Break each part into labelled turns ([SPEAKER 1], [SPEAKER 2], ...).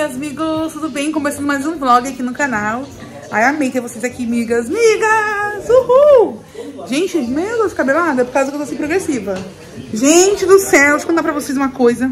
[SPEAKER 1] minhas amigas, tudo bem? Começando mais um vlog aqui no canal. Ai, amei ter vocês aqui, migas, uhul! Gente, meu Deus, cabelada, é por causa que eu tô assim progressiva. Gente do céu, deixa eu contar pra vocês uma coisa.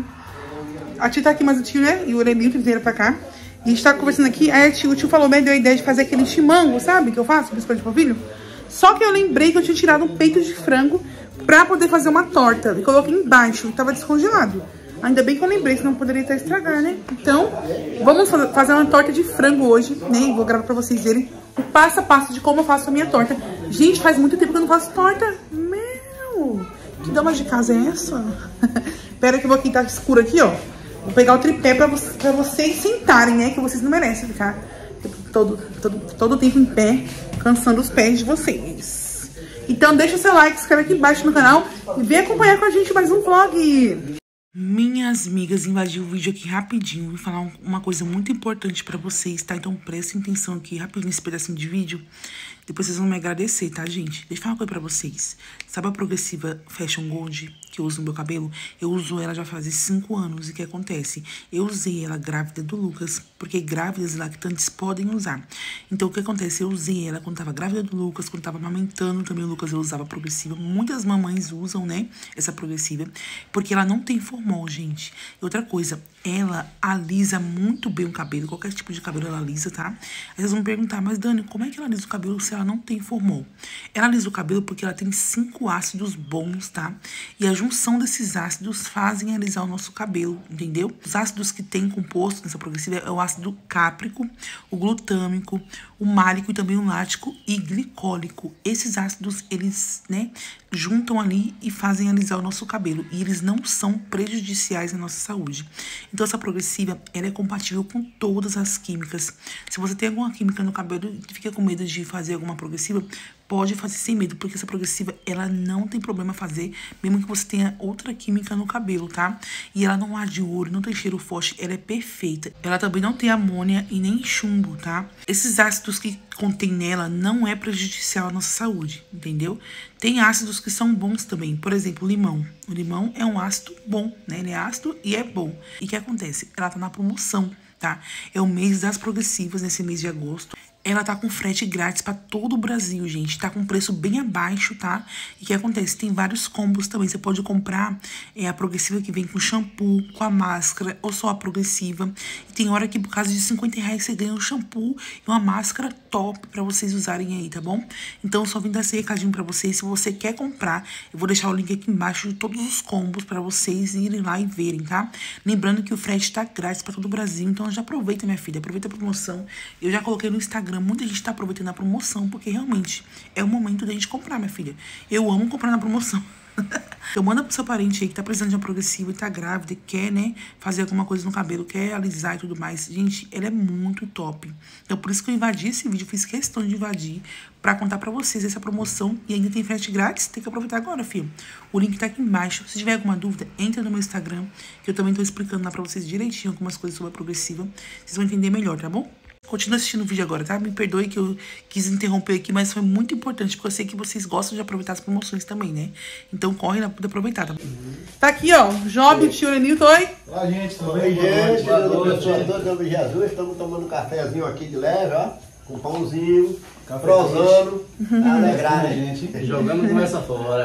[SPEAKER 1] A tia tá aqui, mas o tio, né, e o Orelinho vieram pra cá. E a gente tá conversando aqui, aí o tio falou, me deu a ideia de fazer aquele chimango, sabe, que eu faço, biscoito de polvilho. Só que eu lembrei que eu tinha tirado um peito de frango pra poder fazer uma torta. E coloquei embaixo, tava descongelado. Ainda bem que eu lembrei, senão poderia até estragar, né? Então, vamos fazer uma torta de frango hoje, né? E vou gravar pra vocês verem o passo a passo de como eu faço a minha torta. Gente, faz muito tempo que eu não faço torta. Meu, que dama de casa é essa? Pera que eu vou aqui, tá escuro aqui, ó. Vou pegar o tripé pra vocês sentarem, né? Que vocês não merecem ficar todo o tempo em pé, cansando os pés de vocês. Então deixa o seu like, se inscreve aqui embaixo no canal e vem acompanhar com a gente mais um vlog. Minhas amigas, invadi o vídeo aqui rapidinho. Vou falar uma coisa muito importante pra vocês, tá? Então prestem atenção aqui rapidinho nesse pedacinho de vídeo. Depois vocês vão me agradecer, tá, gente? Deixa eu falar uma coisa pra vocês. Sabe a progressiva Fashion Gold que eu uso no meu cabelo? Eu uso ela já faz 5 anos. E o que acontece? Eu usei ela grávida do Lucas, porque grávidas e lactantes podem usar. Então, o que acontece? Eu usei ela quando tava grávida do Lucas, quando tava amamentando também o Lucas, eu usava progressiva. Muitas mamães usam, né, essa progressiva, porque ela não tem formol, gente. E outra coisa, ela alisa muito bem o cabelo, qualquer tipo de cabelo ela alisa, tá? Aí vocês vão me perguntar, mas Dani, como é que ela alisa o cabelo se ela não tem formol? Ela alisa o cabelo porque ela tem 5 ácidos bons, tá? E a junção desses ácidos fazem alisar o nosso cabelo, entendeu? Os ácidos que tem composto nessa progressiva é o ácido cáprico, o glutâmico, o málico e também o lático e glicólico. Esses ácidos, eles, né, juntam ali e fazem alisar o nosso cabelo. E eles não são prejudiciais à nossa saúde. Então, essa progressiva, ela é compatível com todas as químicas. Se você tem alguma química no cabelo e fica com medo de fazer alguma progressiva, pode fazer sem medo, porque essa progressiva, ela não tem problema fazer, mesmo que você tenha outra química no cabelo, tá? E ela não arde ouro, não tem cheiro forte, ela é perfeita. Ela também não tem amônia e nem chumbo, tá? Esses ácidos que contém nela não é prejudicial à nossa saúde, entendeu? Tem ácidos que são bons também, por exemplo, o limão. O limão é um ácido bom, né? Ele é ácido e é bom. E o que acontece? Ela tá na promoção, tá? É o mês das progressivas, nesse mês de agosto. Ela tá com frete grátis pra todo o Brasil, gente. Tá com preço bem abaixo, tá? E o que acontece? Tem vários combos também. Você pode comprar a progressiva que vem com shampoo, com a máscara, ou só a progressiva. E tem hora que, por causa de R$50, você ganha um shampoo e uma máscara top pra vocês usarem aí, tá bom? Então, só vim dar esse recadinho pra vocês. Se você quer comprar, eu vou deixar o link aqui embaixo de todos os combos pra vocês irem lá e verem, tá? Lembrando que o frete tá grátis pra todo o Brasil. Então, já aproveita, minha filha. Aproveita a promoção. Eu já coloquei no Instagram. Muita gente tá aproveitando a promoção, porque realmente é o momento da gente comprar, minha filha. Eu amo comprar na promoção. Então manda pro seu parente aí que tá precisando de uma progressiva e tá grávida e quer, né, fazer alguma coisa no cabelo, quer alisar e tudo mais. Gente, ela é muito top. Então por isso que eu invadi esse vídeo, fiz questão de invadir pra contar pra vocês essa promoção. E ainda tem frete grátis, tem que aproveitar agora, filho. O link tá aqui embaixo. Se tiver alguma dúvida, entra no meu Instagram, que eu também tô explicando lá pra vocês direitinho algumas coisas sobre a progressiva. Vocês vão entender melhor, tá bom? Continua assistindo o vídeo agora, tá? Me perdoe que eu quis interromper aqui, mas foi muito importante, porque eu sei que vocês gostam de aproveitar as promoções também, né? Então corre lá pra aproveitar, tá? Tá aqui, ó, Job, tio Orelinho, oi?
[SPEAKER 2] Olá, gente, tudo
[SPEAKER 3] Oi,
[SPEAKER 2] bem?
[SPEAKER 3] gente, pessoal, todos nome de Jesus, estamos tomando um cafezinho aqui de leve, ó, com pãozinho, prosando, alegrar, né, gente?
[SPEAKER 2] Jogando conversa fora.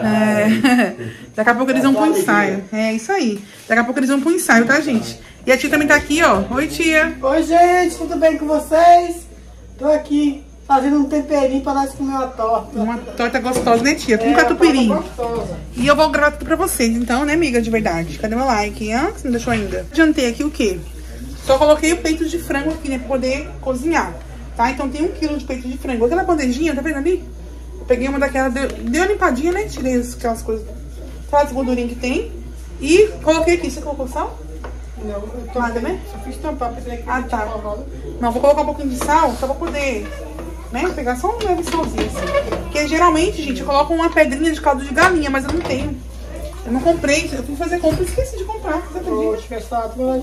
[SPEAKER 1] Daqui a pouco eles vão pro ensaio. É isso aí. Daqui a pouco eles vão pro ensaio, tá, gente? E a tia também tá aqui, ó. Oi, tia.
[SPEAKER 4] Oi, gente, tudo bem com vocês? Tô aqui fazendo um temperinho pra nós comer uma torta.
[SPEAKER 1] Uma torta gostosa, né, tia? Com catupiry.
[SPEAKER 4] Gostosa.
[SPEAKER 1] E eu vou gravar tudo pra vocês, então, né, amiga, de verdade. Cadê meu like, hein? Você não deixou ainda? Adiantei aqui o quê? Só coloquei o peito de frango aqui, né, pra poder cozinhar, tá? Então tem 1 quilo de peito de frango. Aquela bandejinha, tá vendo ali? Eu peguei uma daquela, deu uma limpadinha, né? Tirei aquelas coisas, aquelas gordurinhas que tem. E coloquei aqui. Você colocou sal?
[SPEAKER 4] Não, eu tô
[SPEAKER 1] Nada, né?
[SPEAKER 4] só fiz tampar, pensei que
[SPEAKER 1] Tá. Não, vou colocar um pouquinho de sal, só pra poder, né, pegar só um leve salzinho, assim. Porque geralmente, gente, eu coloco uma pedrinha de caldo de galinha, mas eu não tenho. Eu não comprei, eu fui fazer compra e esqueci de comprar. Você acredita?
[SPEAKER 4] Acho que essa tua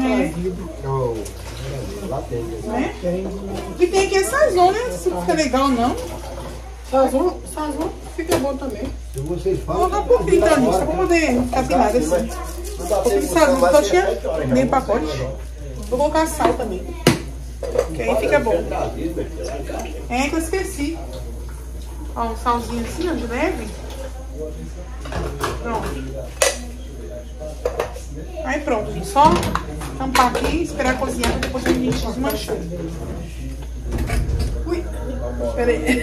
[SPEAKER 3] Lá tem,
[SPEAKER 1] Né? E tem aqui é sazon, né? Se fica legal ou não.
[SPEAKER 4] Sazon fica bom também.
[SPEAKER 3] Se vocês
[SPEAKER 1] Vou
[SPEAKER 3] falam...
[SPEAKER 1] colocar um pouquinho, então, gente, só pra poder ficar sem nada assim. Um pouquinho de sazon, só tinha meio pacote. Vou colocar sal também. Que aí fica bom. É que eu esqueci. Ó, um salzinho assim, ó, de leve. Pronto. Aí pronto, gente. Só tampar aqui, esperar cozinhar pra depois a gente desmanchar. Ui, peraí.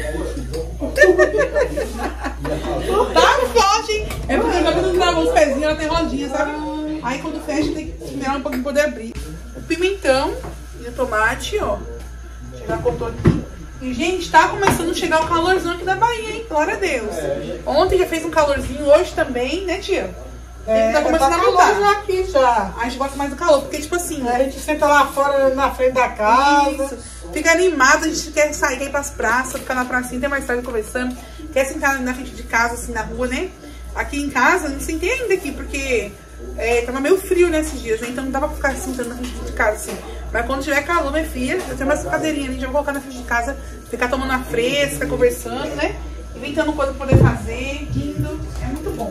[SPEAKER 1] Tá forte, hein? É porque quando trava os pezinhos, ela tem rodinha, sabe? Aí quando fecha, tem que esperar um pouquinho pra poder abrir. O pimentão e o tomate, ó. Já cortou aqui. E, gente, tá começando a chegar o calorzão aqui da Bahia, hein? Glória a Deus. Ontem já fez um calorzinho, hoje também, né, tia? Tá começando a mudar.
[SPEAKER 4] Aqui já.
[SPEAKER 1] A gente gosta mais do calor, porque, tipo assim...
[SPEAKER 4] A gente senta lá fora, na frente da casa.
[SPEAKER 1] Isso. Fica animado, a gente quer sair, quer ir pras praças, ficar na pracinha, ter mais tarde conversando. Quer sentar na frente de casa, assim, na rua, né? Aqui em casa, não sentei ainda aqui, porque tava meio frio nesses dias, né? Então não dava pra ficar sentando na frente de casa, assim. Mas quando tiver calor, minha filha, eu tenho umas cadeirinhas ali, já vou colocar na frente de casa, ficar tomando uma fresca, conversando, né? Inventando coisa pra poder fazer, rindo. É muito bom.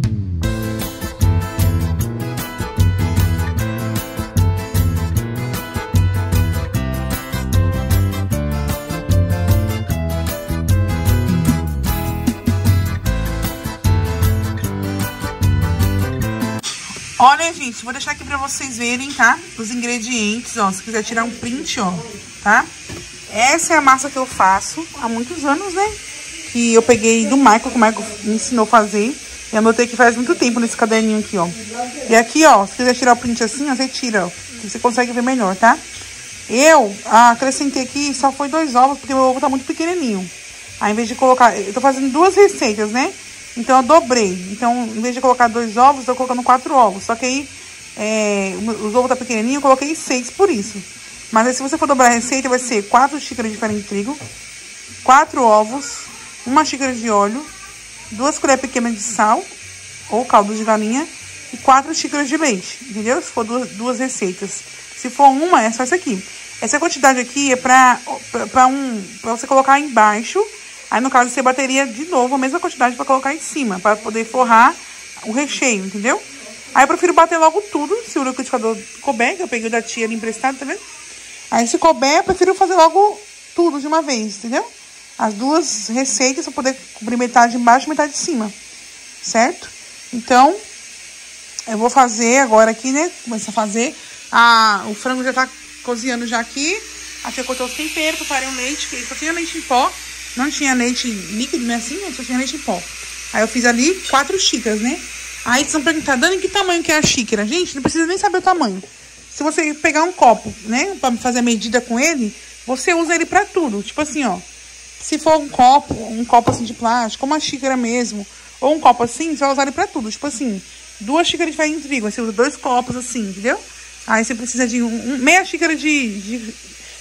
[SPEAKER 1] Olha, gente, vou deixar aqui pra vocês verem, tá? Os ingredientes, ó. Se quiser tirar um print, ó, tá? Essa é a massa que eu faço há muitos anos, né? Que eu peguei do Michael, que o Michael me ensinou a fazer. E anotei que faz muito tempo nesse caderninho aqui, ó. E aqui, ó, se quiser tirar o print assim, ó, você tira, ó. Você consegue ver melhor, tá? Eu acrescentei aqui, só foi 2 ovos, porque meu ovo tá muito pequenininho. Aí, em vez de colocar... Eu tô fazendo 2 receitas, né? Então, eu dobrei. Então, em vez de colocar 2 ovos, eu tô colocando 4 ovos. Só que aí, os ovos tá pequenininho, eu coloquei 6 por isso. Mas aí, se você for dobrar a receita, vai ser 4 xícaras de farinha de trigo, 4 ovos, 1 xícara de óleo, 2 colheres pequenas de sal, ou caldo de galinha, e 4 xícaras de leite, entendeu? Se for duas receitas. Se for uma, é só isso aqui. Essa quantidade aqui é pra você colocar embaixo. Aí, no caso, você bateria de novo a mesma quantidade para colocar em cima, para poder forrar o recheio, entendeu? Aí, eu prefiro bater logo tudo, se o liquidificador couber, que eu peguei da tia ali emprestado, tá vendo? Aí, se couber, eu prefiro fazer logo tudo de uma vez, entendeu? As 2 receitas, para poder cobrir metade embaixo e metade de cima, certo? Então, eu vou fazer agora aqui, né? Começar a fazer. O frango já tá cozinhando já aqui. A tia cortou os temperos, preparei um leite, que só tinha leite em pó. Não tinha leite líquido, né, assim, só tinha leite em pó. Aí eu fiz ali 4 xícaras, né? Aí vocês vão perguntar, Dani, que tamanho que é a xícara? Gente, não precisa nem saber o tamanho. Se você pegar um copo, né, pra fazer a medida com ele, você usa ele pra tudo. Tipo assim, ó, se for um copo assim de plástico, uma xícara mesmo, ou um copo assim, você vai usar ele pra tudo. Tipo assim, 2 xícaras de farinha de trigo, aí você usa 2 copos assim, entendeu? Aí você precisa de meia xícara de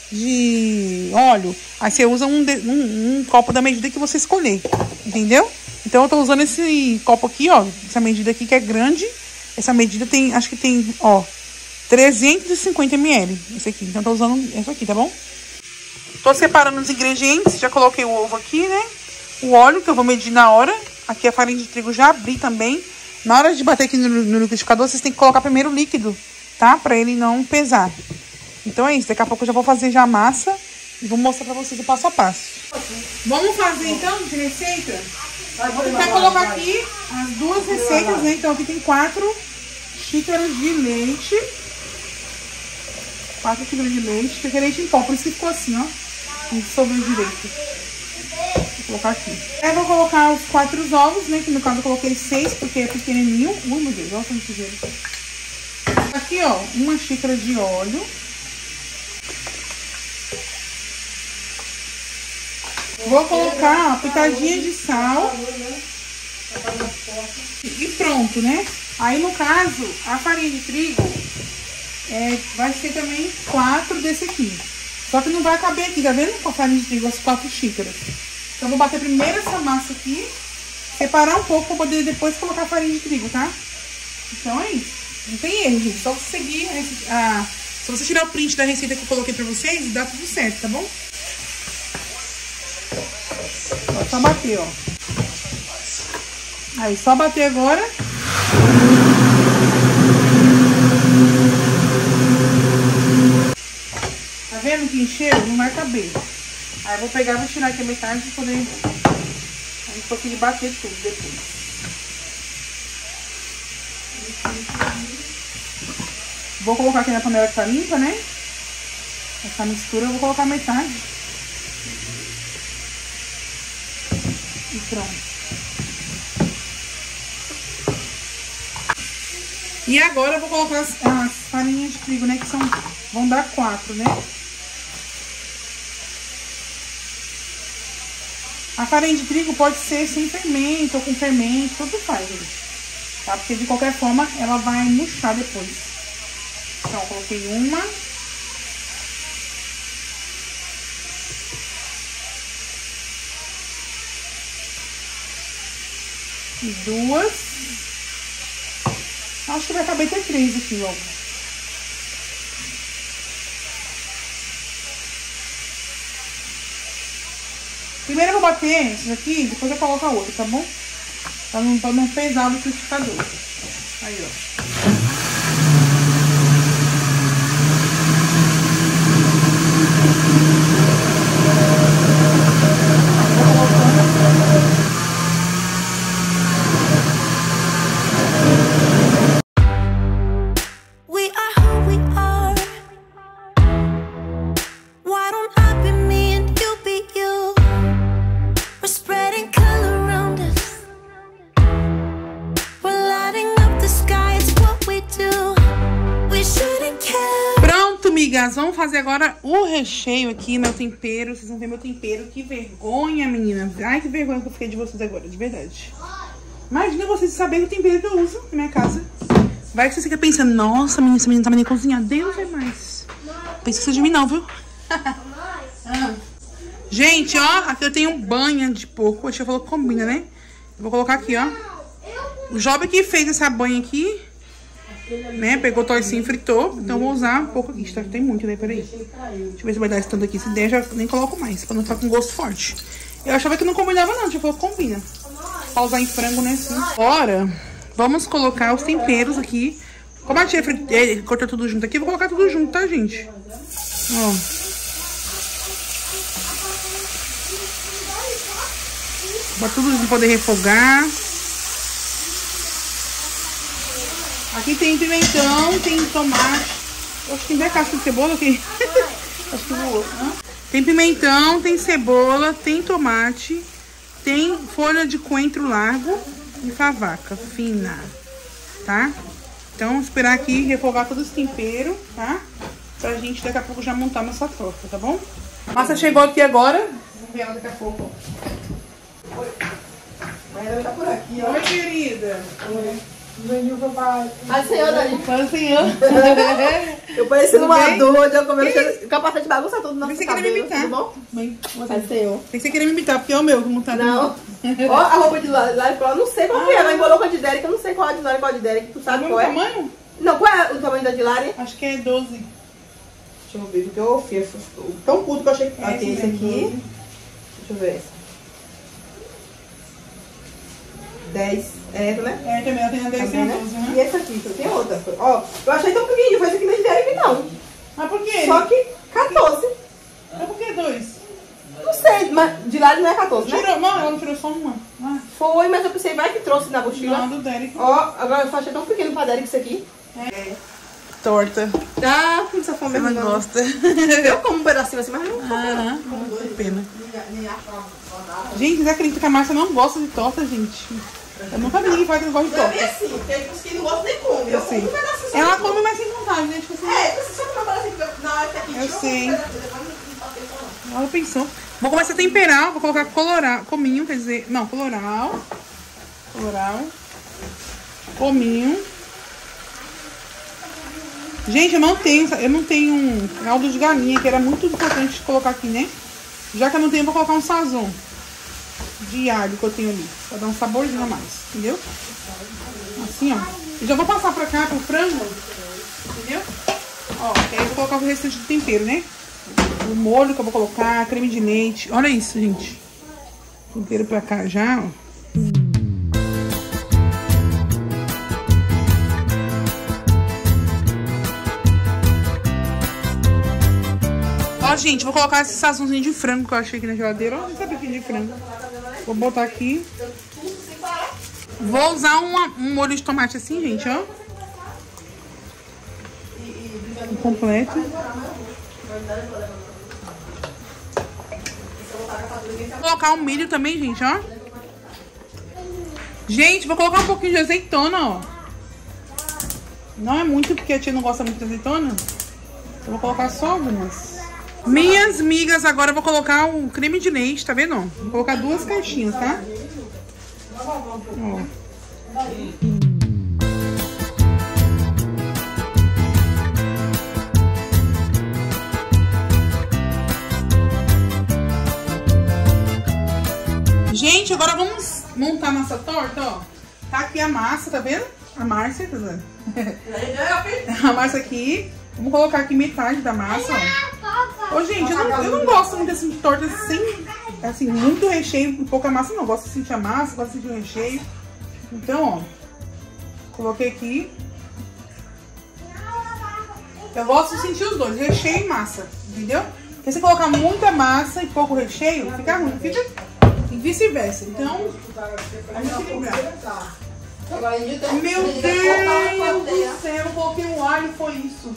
[SPEAKER 1] óleo, aí você usa um copo da medida que você escolher, entendeu? Então eu tô usando esse copo aqui, ó, essa medida aqui que é grande, essa medida tem, acho que tem, ó, 350 ml, esse aqui, então eu tô usando essa aqui, tá bom? Tô separando os ingredientes, já coloquei o ovo aqui, né, o óleo que eu vou medir na hora, aqui a farinha de trigo já abri também, na hora de bater aqui no liquidificador, vocês têm que colocar primeiro o líquido, tá? Pra ele não pesar. Então é isso, daqui a pouco eu já vou fazer já a massa e vou mostrar pra vocês o passo a passo. Vamos fazer então de receita? Vou tentar colocar aqui as 2 receitas, né? Então aqui tem 4 xícaras de leite. 4 xícaras de leite, que é leite em pó, por isso que ficou assim, ó. Não sobrou direito. Vou colocar aqui. Aí eu vou colocar os 4 ovos, né? Que no caso eu coloquei 6, porque é pequenininho. Ui, meu Deus, olha como sujeira. Aqui, ó, 1 xícara de óleo. Vou colocar uma pitadinha de sal. E pronto, né? Aí, no caso, a farinha de trigo vai ser também 4 desse aqui. Só que não vai caber aqui, tá vendo? Com a farinha de trigo, as 4 xícaras. Então, vou bater primeiro essa massa aqui. Separar um pouco pra poder depois colocar a farinha de trigo, tá? Então, é isso. Não tem erro, gente. Só você seguir se você tirar o print da receita que eu coloquei pra vocês, dá tudo certo, tá bom? Só bater, ó. Aí, só bater agora. encher, não vai caber. Aí eu vou pegar e vou tirar aqui a metade pra poder a gente conseguir bater tudo depois. Vou colocar aqui na panela que tá limpa, né? Essa mistura eu vou colocar metade. E pronto. E agora eu vou colocar as farinhas de trigo, né? Que vão dar 4, né? A farinha de trigo pode ser sem fermento ou com fermento, tudo faz, gente. Tá? Porque de qualquer forma ela vai murchar depois. Então, eu coloquei uma. E 2. Acho que vai caber até 3 aqui logo. Primeiro eu vou bater esses aqui, depois eu coloco a outra, tá bom? Pra não pesar o liquidificador. Aí, ó. Vamos fazer agora o recheio aqui, meu tempero. Vocês vão ver meu tempero. Que vergonha, menina. Ai, que vergonha que eu fiquei de vocês agora, de verdade. Imagina vocês saberem o tempero que eu uso na minha casa. Vai que você fica pensando, nossa, menina, essa menina tá nem cozinhar. Deus é mais. Pensa que você de mim não, viu? Gente, ó, aqui eu tenho banha de porco. A tia falou que combina, né? Eu vou colocar aqui, ó. O Job que fez essa banha aqui, né? Pegou o toicinho e fritou. Então eu vou usar um pouco aqui. Tá? Tem muito, né? Peraí. Deixa eu ver se vai dar esse tanto aqui. Se der, já nem coloco mais. Pra não ficar com gosto forte. Eu achava que não combinava, não. Tipo, combina. Pra usar em frango, né? Assim. Agora, vamos colocar os temperos aqui. Como a tia cortou tudo junto aqui, eu vou colocar tudo junto, tá, gente? Ó. Bota tudo pra poder refogar. Aqui tem pimentão, tem tomate. Acho que tem casca de cebola aqui. Acho que voou. Tem pimentão, tem cebola, tem tomate, tem folha de coentro largo e favaca fina, tá? Então, vamos esperar aqui refogar todo esse tempero, tá? Pra gente daqui a pouco já montar nossa torta, tá bom? A massa chegou aqui agora. Vamos ver ela daqui a pouco. Oi. Ela tá por aqui, ó. Oi, querida. Oi.
[SPEAKER 4] A senhora ali.
[SPEAKER 1] Fala, senhor.
[SPEAKER 4] Eu parecendo uma doida, eu comendo capacete de bagunça tudo no nosso cabelo.
[SPEAKER 1] Você queria me imitar?
[SPEAKER 4] Tudo bom?
[SPEAKER 1] Bem,
[SPEAKER 4] Ai, senhor.
[SPEAKER 1] tem que você querer me imitar, porque é o meu, como tá.
[SPEAKER 4] Não. Ó, a roupa de lá, eu não sei qual que é. Ela embolou com a de Derek, eu não sei qual é a de Lari e qual é a de Derek. Tu sabe qual é?
[SPEAKER 1] Tamanho?
[SPEAKER 4] Não, qual é o tamanho da de Lari?
[SPEAKER 1] Acho que é 12.
[SPEAKER 4] Deixa eu ver, porque eu fiz tão puto que eu achei que
[SPEAKER 1] Esse
[SPEAKER 4] tem esse
[SPEAKER 1] mesmo.
[SPEAKER 4] aqui. Deixa eu ver essa. 10. É essa, né?
[SPEAKER 1] É, também ela tem a 10 e
[SPEAKER 4] Também,
[SPEAKER 1] a 12,
[SPEAKER 4] E
[SPEAKER 1] né?
[SPEAKER 4] essa aqui, tem outra. Ó, eu achei tão pequenininho, foi esse aqui da de Derek, não.
[SPEAKER 1] Mas por quê?
[SPEAKER 4] Só que 14.
[SPEAKER 1] Mas por que 2?
[SPEAKER 4] Não sei, mas de Lari não é 14, né?
[SPEAKER 1] Tirou, não, ela não tirou só uma. Ah,
[SPEAKER 4] Foi, mas eu pensei, vai que trouxe na mochila.
[SPEAKER 1] não, do Derek.
[SPEAKER 4] Ó, agora eu achei tão pequeno pra Derek isso aqui.
[SPEAKER 1] Torta.
[SPEAKER 4] Ah, com essa fome
[SPEAKER 1] Você não
[SPEAKER 4] mesmo.
[SPEAKER 1] gosta.
[SPEAKER 4] Eu como um pedacinho assim, mas não como.
[SPEAKER 1] Aham, que pena. Gente, você acredita que a Márcia não gosta de torta, gente? Eu nunca vi ninguém falar que não gosta de
[SPEAKER 4] Não é
[SPEAKER 1] torta.
[SPEAKER 4] bem assim, porque tem pessoas que não gostam nem come.
[SPEAKER 1] Eu
[SPEAKER 4] como
[SPEAKER 1] sei.
[SPEAKER 4] um pedacinho só.
[SPEAKER 1] Ela come, mas sem vontade, né? Tipo assim,
[SPEAKER 4] É, você só come um pedacinho, porque na hora que tá aqui,
[SPEAKER 1] Eu
[SPEAKER 4] tira um
[SPEAKER 1] sei.
[SPEAKER 4] pedacinho, depois não pode ter só não.
[SPEAKER 1] ela pensou. Vou começar a temperar, vou colocar coloral, cominho, quer dizer, não, coloral, cominho. Gente, eu não tenho um caldo de galinha, que era muito importante colocar aqui, né? Já que eu não tenho, vou colocar um sazon de alho que eu tenho ali, pra dar um saborzinho a mais, entendeu? Assim, ó. E já vou passar pra cá, pro frango, entendeu? Ó, que aí eu vou colocar o restante do tempero, né? O molho que eu vou colocar, creme de leite. Olha isso, gente. Tempero pra cá já, ó. Ó, gente, vou colocar esse sazonzinho de frango que eu achei aqui na geladeira. Ó, não sabia que de frango. Vou botar aqui. Vou usar um molho de tomate assim, gente, ó. Completo. Vou colocar um milho também, gente, ó. Gente, vou colocar um pouquinho de azeitona, ó. Não é muito, porque a tia não gosta muito de azeitona. Eu vou colocar só algumas. Minhas migas, agora eu vou colocar o creme de leite, tá vendo? Vou colocar 2 caixinhas, tá? Ó. Gente, agora vamos montar a nossa torta, ó. Tá aqui a massa, tá vendo? A Márcia, tá vendo? A massa aqui. Vamos colocar aqui metade da massa, ó. Ô, gente, eu não gosto muito assim de torta sem, assim, muito recheio e pouca massa, não. Eu gosto de sentir a massa, gosto de sentir o recheio. Então, ó. Coloquei aqui. Eu gosto de sentir os dois, recheio e massa, entendeu? Porque se colocar muita massa e pouco recheio, fica ruim, fica... E vice-versa. Então, a gente equilibrar. Meu Deus do céu, eu coloquei um alho e foi isso.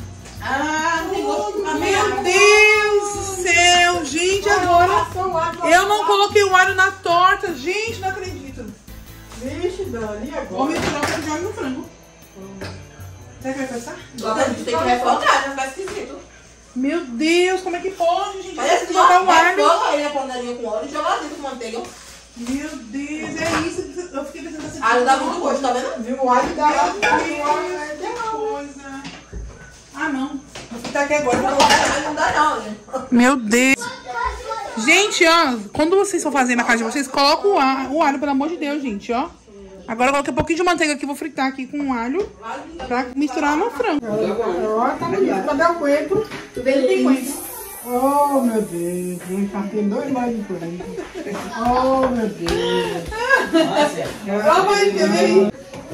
[SPEAKER 1] Meu Deus do céu, gente, agora eu não coloquei o alho na torta. Gente, não acredito.
[SPEAKER 4] Vixe, Dani, agora?
[SPEAKER 1] Vou misturar um pouco de alho no frango. Será que vai passar?
[SPEAKER 5] Agora a gente tem que refogar, não vai esquisito.
[SPEAKER 1] Meu Deus, como é que pode, gente?
[SPEAKER 5] Parece que
[SPEAKER 1] jogar o alho.
[SPEAKER 5] Joga aí a panelinha com óleo e joga lá dentro com manteiga.
[SPEAKER 1] Meu Deus, é isso que eu fiquei pensando assim.
[SPEAKER 5] Alho dá muito gosto, tá vendo?
[SPEAKER 4] Viu? O alho dá
[SPEAKER 1] Que coisa. Ah, não. Vou ficar aqui agora.
[SPEAKER 5] Não dá não, né?
[SPEAKER 1] Meu Deus. Gente, ó, quando vocês for fazer na casa de vocês, coloca o alho, pelo amor de Deus, gente, ó. Agora eu coloquei um pouquinho de manteiga aqui, vou fritar aqui com alho pra misturar no frango.
[SPEAKER 4] Ó, tá bonito. Cadê o coentro?
[SPEAKER 1] Ele tem coentro.
[SPEAKER 4] Oh, meu Deus. Ele tá tendo 2 mais de coentro. Oh, meu Deus.
[SPEAKER 1] Ó, mãe, quer ver aí?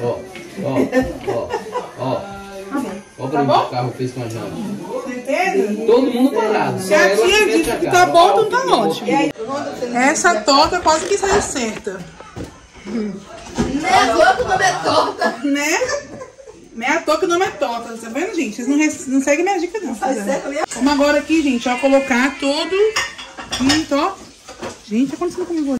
[SPEAKER 2] Ó pra onde o carro fez com a Jana.
[SPEAKER 1] Certeza?
[SPEAKER 2] Todo mundo parado.
[SPEAKER 1] Se a tia disse que tá bom, então tá ótimo. Essa torta quase que saiu certa.
[SPEAKER 5] Não é à toa que o nome é torta.
[SPEAKER 1] Né? Não é à toa que o nome é torta, tá vendo, gente? Vocês não seguem minha dica, não. Vamos agora aqui, gente, ó, colocar todo. Ó. Gente, tá acontecendo comigo.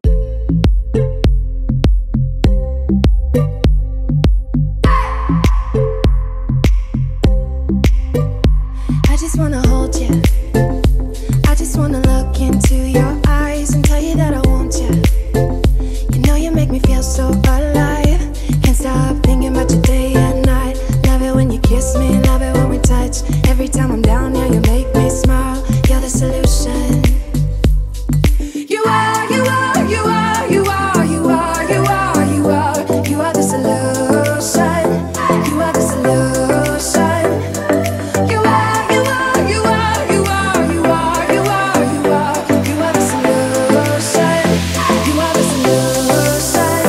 [SPEAKER 6] I just wanna hold you. I just wanna look into your eyes and tell you that I want you. You know you make me feel so alive. Can't stop thinking about you day and night. Love it when you kiss me, love it when we touch. Every time I'm down here, you make me smile. You're the solution. You are, you are, you are, you are, you are, you are, you are. You are the solution. You are the solution. You are, you are, you are, you are, you are, you are, you are. You are the solution. You are the solution.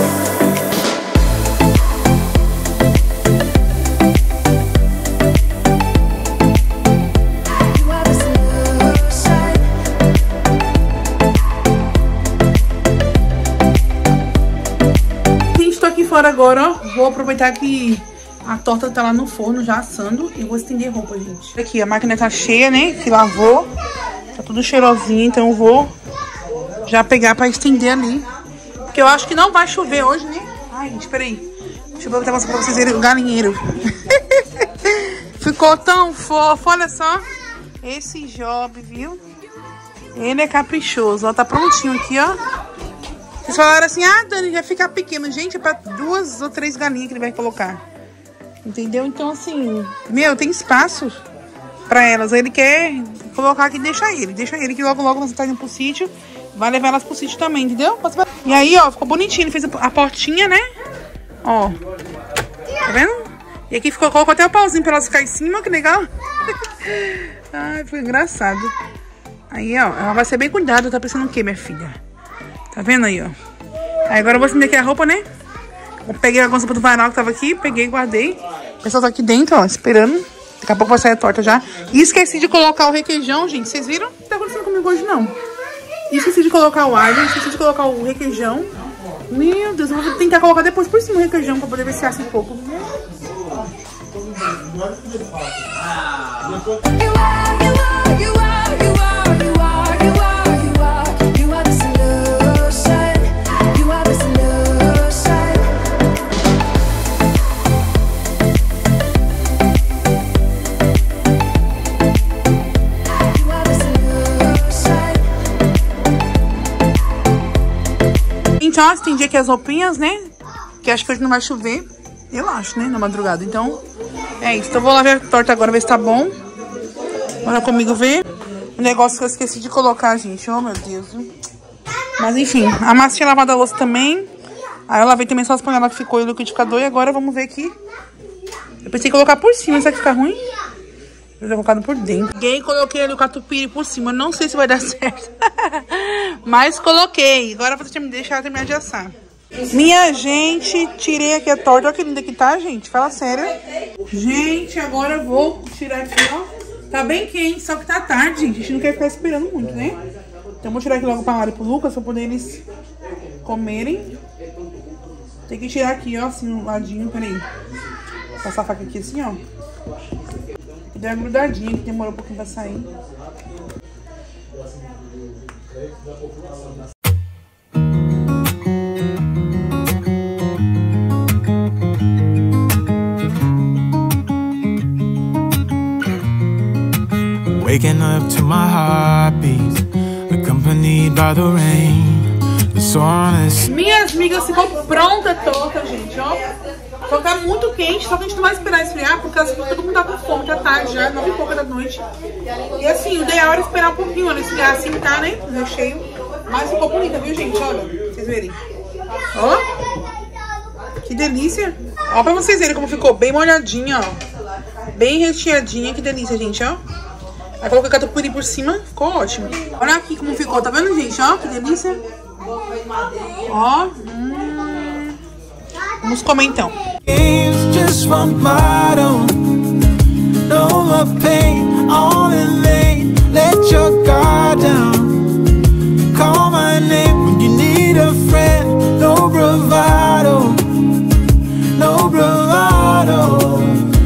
[SPEAKER 6] You are the solution.
[SPEAKER 1] Gente, tô aqui fora agora, ó. Vou aproveitar que a torta tá lá no forno já assando e vou estender roupa, gente. Aqui, a máquina tá cheia, né? Que lavou. Tá tudo cheirosinho, então eu vou já pegar pra estender ali. Porque eu acho que não vai chover hoje, né? Ai, gente, peraí. Deixa eu botar pra vocês verem o galinheiro. Ficou tão fofo, olha só. Esse Job, viu? Ele é caprichoso, ó. Tá prontinho aqui, ó. Vocês falaram assim, ah, Dani, vai ficar pequeno. Gente, é pra 2 ou 3 galinhas que ele vai colocar. Entendeu? Então, assim, meu, tem espaço pra elas. Ele quer colocar aqui e deixa ele. Deixa ele que logo, logo nós tá indo pro sítio. Vai levar elas pro sítio também, entendeu? E aí, ó, ficou bonitinho. Ele fez a portinha, né? Ó. Tá vendo? E aqui colocou até o pauzinho pra elas ficarem em cima, que legal. Ai, foi engraçado. Aí, ó, ela vai ser bem cuidada. Tá pensando o quê, minha filha? Tá vendo aí, ó? Aí agora eu vou estender aqui a roupa, né? Eu peguei a roupa do varal que tava aqui, peguei e guardei. O pessoal tá aqui dentro, ó, esperando. Daqui a pouco vai sair a torta já. E esqueci de colocar o requeijão, gente. Vocês viram? Não tá acontecendo comigo hoje, não. E esqueci de colocar o alho, esqueci de colocar o requeijão. Meu Deus, eu vou tentar colocar depois por cima o requeijão pra poder ver se assa um pouco. Então, ó, estendi aqui as roupinhas, né? Que acho que hoje não vai chover. Eu acho, né? Na madrugada. Então, é isso. Então, eu vou lá ver a torta agora, ver se tá bom. Bora comigo ver. O negócio que eu esqueci de colocar, gente. Oh, meu Deus. Mas, enfim. A massa tinha lavado a louça também. Aí eu lavei também só as panelas que ficou e o liquidificador. E agora vamos ver aqui. Eu pensei em colocar por cima. Será que fica ruim? Eu já colocado por dentro. Peguei, coloquei ali o catupiry por cima. Não sei se vai dar certo. Mas coloquei. Agora vou deixar terminar de assar. Minha gente, tirei aqui a torta. Olha que linda que tá, gente. Fala sério. Gente, agora eu vou tirar aqui, ó. Tá bem quente, só que tá tarde, gente. A gente não quer ficar esperando muito, né? Então vou tirar aqui logo pra Mari e pro Lucas, pra poder eles comerem. Tem que tirar aqui, ó, assim, um ladinho. Peraí. Passar a faca aqui assim, ó. Deu uma grudadinha que demorou um pouquinho pra sair.
[SPEAKER 7] Waking up to my heartbeat, accompanied by the rain. The sun is...
[SPEAKER 1] Minhas amigas, ficou pronta a torta, gente, ó. Só tá muito quente, só que a gente não vai esperar esfriar, porque todo mundo tá com fome, tá tarde já, 9 e pouca da noite. E assim, o ideal era esperar um pouquinho, olha, esfriar assim, tá, né? Recheio. Mas ficou bonita, viu, gente? Olha, pra vocês verem. Ó. Que delícia. Ó, pra vocês verem como ficou bem molhadinha, ó. Bem recheadinha, que delícia, gente, ó. Aí coloquei catupiry por cima, ficou ótimo. Olha aqui como ficou, tá vendo, gente? Ó, que delícia. Ó. Vamos comer então.
[SPEAKER 7] Just from bottom, no more pain, all in vain. Let your guard down. Call my name when you need a friend. No bravado, no bravado.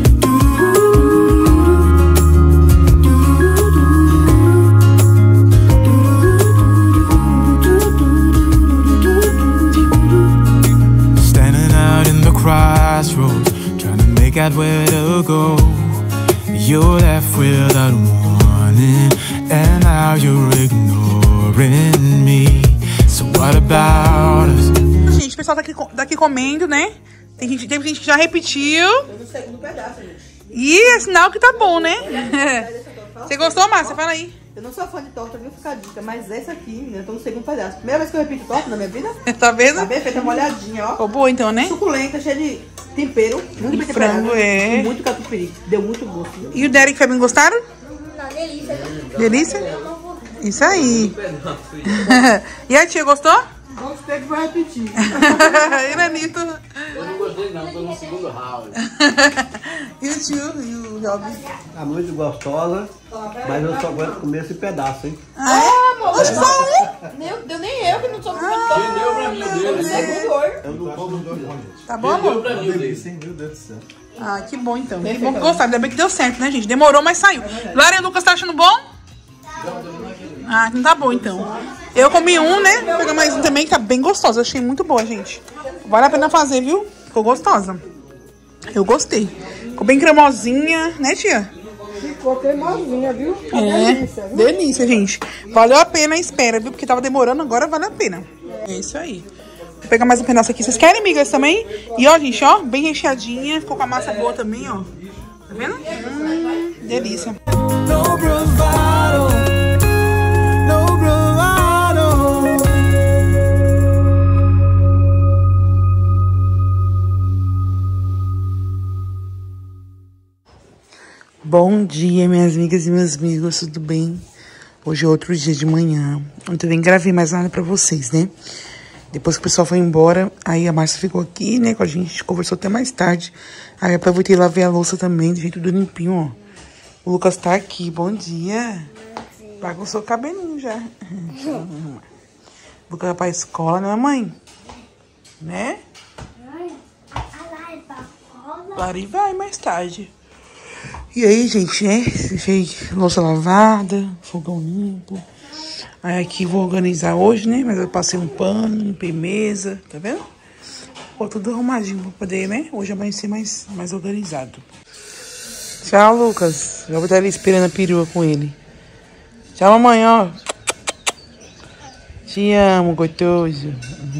[SPEAKER 7] Crossroads, trying to make out where to go. You're left without warning, and now you're ignoring me. So what about us?
[SPEAKER 1] Gente, o pessoal tá daqui comendo, né? Tem gente que já repetiu.
[SPEAKER 5] Tô no segundo pedaço, gente.
[SPEAKER 1] E é sinal que tá bom, né? Você gostou, Márcia? Fala aí.
[SPEAKER 5] Eu não sou fã de torta, viu? Fica a dica. Mas essa aqui, menina, eu tô no segundo pedaço. Primeira vez que eu repito torta na minha vida.
[SPEAKER 1] Tá vendo?
[SPEAKER 5] Tá bem feita, molhadinha, ó.
[SPEAKER 1] Ficou boa então, né?
[SPEAKER 5] Suculenta, cheia de tempero. Muito bem
[SPEAKER 1] frango,
[SPEAKER 5] temperada.
[SPEAKER 1] é.
[SPEAKER 5] E muito catupiry. Deu muito gosto. Viu?
[SPEAKER 1] E o Derek e o Febinho gostaram?
[SPEAKER 8] Não, delícia.
[SPEAKER 1] Delícia? Isso aí. E a tia, gostou?
[SPEAKER 4] Gostei que vai repetir.
[SPEAKER 1] E Nanito?
[SPEAKER 2] Eu não gostei não, tô no segundo round.
[SPEAKER 1] E o tio? E o Job?
[SPEAKER 3] Tá muito gostosa, mas eu só aguento comer esse pedaço, hein?
[SPEAKER 5] Amor, meu Deus, nem eu que não sou muito torta.
[SPEAKER 2] Quem deu pra mim o dele?
[SPEAKER 3] Eu não como dois, gente.
[SPEAKER 1] Tá bom,
[SPEAKER 2] Quem deu
[SPEAKER 1] amor?
[SPEAKER 2] pra mim o dele?
[SPEAKER 3] Meu Deus do céu.
[SPEAKER 1] Ah, que bom então. Que bom que gostaram. Ainda bem que deu certo, né, gente? Demorou, mas saiu. Lara e o Lucas, tá achando bom? Ah, não tá bom então. Eu comi um, né? Vou pegar mais um também, que tá bem gostosa. Eu achei muito boa, gente. Vale a pena fazer, viu? Ficou gostosa. Eu gostei. Ficou bem cremosinha, né, tia?
[SPEAKER 4] Ficou cremosinha, viu?
[SPEAKER 1] É,
[SPEAKER 4] Delícia, viu?
[SPEAKER 1] delícia, gente. Valeu a pena a espera, viu? Porque tava demorando, agora vale a pena. É isso aí. Vou pegar mais um pedaço aqui. Vocês querem, migas, também? E ó, gente, ó, bem recheadinha. Ficou com a massa boa também, ó. Tá vendo? Delícia.
[SPEAKER 7] No bravado, no bravado.
[SPEAKER 1] Bom dia, minhas amigas e meus amigos, tudo bem? Hoje é outro dia de manhã. Eu também gravei mais nada pra vocês, né? Depois que o pessoal foi embora, aí a Márcia ficou aqui, né, com a gente conversou até mais tarde. Aí eu aproveitei e lavei a louça também, deixei tudo limpinho, ó. O Lucas tá aqui, bom dia. Bagunçou o cabelinho já. O Lucas vai pra escola, né, mamãe? Né? Lari vai mais tarde. E aí, gente, né? Deixei louça lavada, fogão limpo. Aí aqui vou organizar hoje, né? Mas eu passei um pano, limpei mesa, tá vendo? Ficou tudo arrumadinho pra poder, né? Hoje amanhecer mais organizado. Tchau, Lucas. Já vou estar ali esperando a perua com ele. Tchau, mamãe, ó. Te amo, gostoso.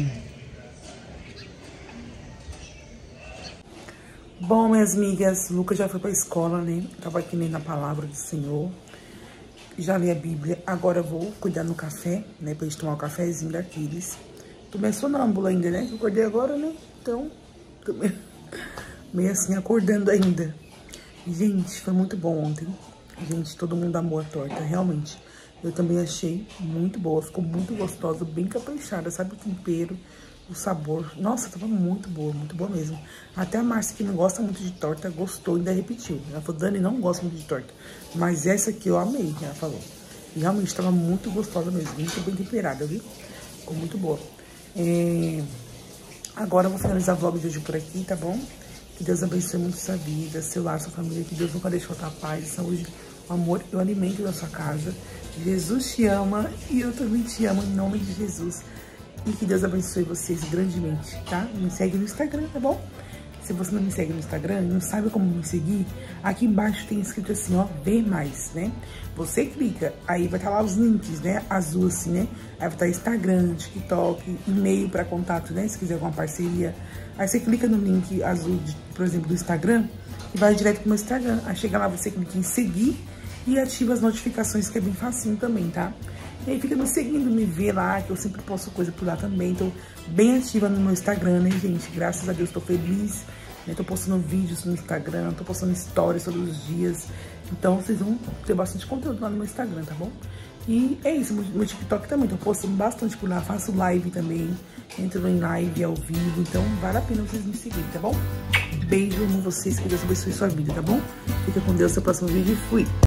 [SPEAKER 1] Bom, minhas amigas, o Lucas já foi pra escola, né? Tava aqui lendo a palavra do Senhor. Já li a Bíblia. Agora eu vou cuidar no café, né? Pra gente tomar um cafezinho daqueles. Tô meio sonâmbula ainda, né? Que eu acordei agora, né? Então, tô meio assim, acordando ainda. Gente, foi muito bom ontem. Gente, todo mundo amou a torta, realmente. Eu também achei muito boa. Ficou muito gostosa, bem caprichada, sabe? O tempero, o sabor. Nossa, tava muito boa mesmo. Até a Márcia, que não gosta muito de torta, gostou e ainda repetiu. Ela falou, Dani, não gosta muito de torta. Mas essa aqui eu amei, ela falou. E realmente tava muito gostosa mesmo, muito bem temperada, viu? Ficou muito boa. Agora eu vou finalizar o vlog de hoje por aqui, tá bom? Que Deus abençoe muito sua vida, seu lar, sua família. Que Deus nunca deixe faltar paz, saúde, amor e o alimento da sua casa. Jesus te ama e eu também te amo em nome de Jesus. E que Deus abençoe vocês grandemente, tá? Me segue no Instagram, tá bom? Se você não me segue no Instagram, não sabe como me seguir, aqui embaixo tem escrito assim, ó, ver mais, né? Você clica, aí vai estar lá os links, né? Azul assim, né? Aí vai estar Instagram, TikTok, e-mail para contato, né? Se quiser alguma parceria. Aí você clica no link azul, por exemplo, do Instagram, e vai direto pro meu Instagram. Aí chega lá, você clica em seguir e ativa as notificações, que é bem facinho também, tá? E aí fica me seguindo, me vê lá, que eu sempre posto coisa por lá também. Tô bem ativa no meu Instagram, né, gente? Graças a Deus, tô feliz. Né? Tô postando vídeos no Instagram, tô postando stories todos os dias. Então, vocês vão ter bastante conteúdo lá no meu Instagram, tá bom? E é isso, meu TikTok também, tô postando bastante por lá. Faço live também, entro em live ao vivo. Então, vale a pena vocês me seguirem, tá bom? Beijo, amo vocês, que Deus abençoe sua vida, tá bom? Fica com Deus, até o próximo vídeo e fui!